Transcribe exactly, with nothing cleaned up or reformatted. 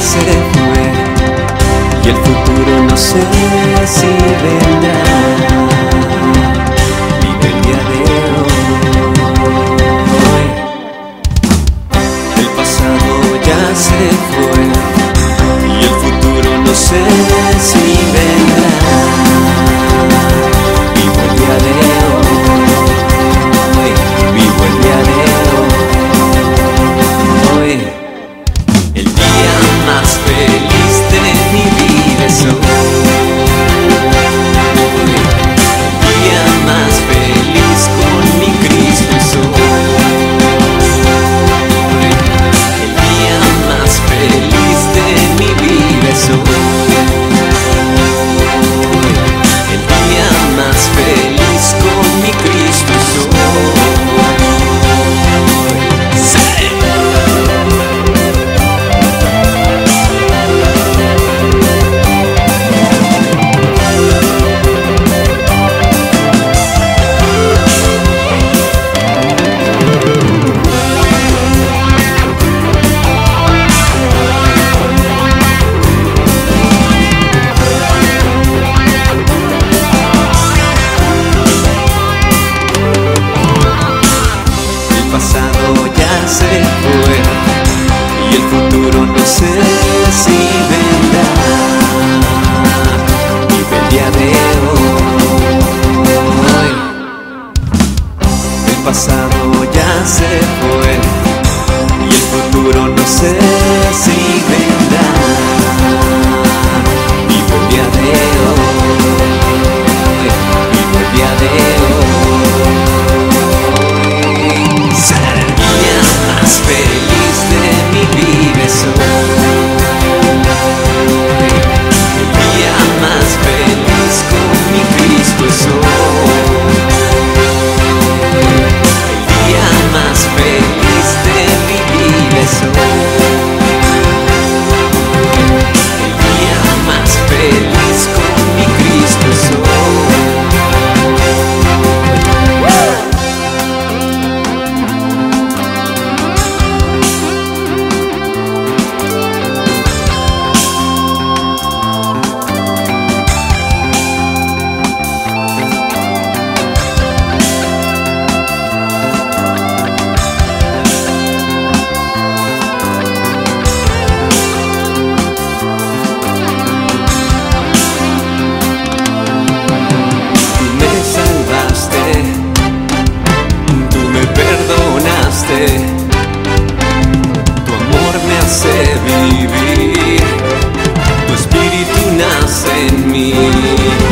se fue y el futuro no sé si vendrá. Vive el día de hoy. El pasado ya se fue y el futuro no sé si vendrá. Vivo el día de hoy, vivo el día de hoy. El día más feliz de mi vida es hoy. El día más feliz con mi Cristo es hoy. El día más feliz de mi vida es hoy. El día más feliz con mi Cristo es hoy. El pasado ya se fue y el futuro no sé si vendrá. Vive el día de hoy. El pasado ya se fue y el futuro no sé si vendrá. Vive el día de hoy. Vive el día de hoy. El día más feliz de mi vida es hoy. El día más feliz con mi Cristo es hoy. El día más feliz de mi vida es hoy. El día más feliz con mi Cristo es hoy. Tu amor me hace vivir, tu espíritu nace en mí.